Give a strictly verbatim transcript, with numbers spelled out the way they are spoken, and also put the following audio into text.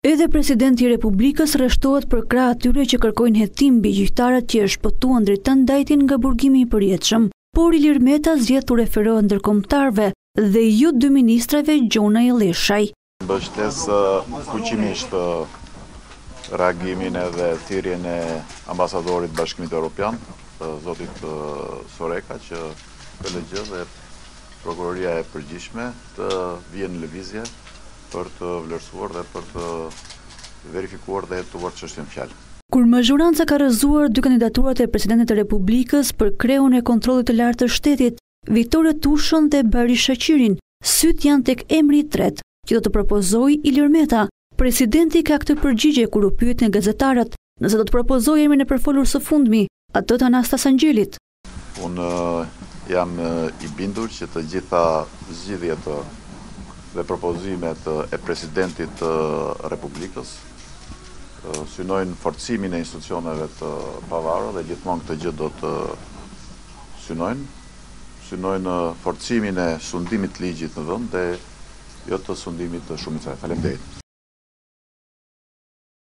Edhe presidenti i Republikës rreshtohet për krah atyre që kërkojnë hetim mbi gjyqtarët që shpëtuan drejtën ndajtin nga burgimi i përjetshëm, por Ilir Meta zgjedh t'u referohet ndërkombëtarëve dhe ju dy ministrave Gjonaj e Leshaj. Mbështes fuqimisht reagimin edhe thirrjen e ambasadorit të Bashkimit Evropian, zotit Soreka, që K L G dhe prokuroria e përgjithshme të vijnë në lëvizje për të vlerësuar dhe për të verifikuar dhe hetuar çështjen fjalë. Kur mazhoranca ka rrëzuar dy kandidaturat e presidentit të Republikës për kreun e kontrollit të lartë të shtetit, Viktor Tushën dhe Bari Shaqirin, syt janë tek emri i tretë, që do të propozojë Ilir Meta. Presidenti ka këtë përgjigje kur u pyet nga gazetarët nëse do të propozojë emrin e përfolur së fundmi, atë të Anastas Angjelit. Unë jam i bindur që të gjitha zgjidhjet dhe propozimet e presidentit të Republikës synojnë forcimin e institucioneve të pavarura dhe gjithmonë këtë gjë do të synojnë, synojnë forcimin e sundimit të ligjit në vend dhe jo të sundimit të shumicave. Faleminderit.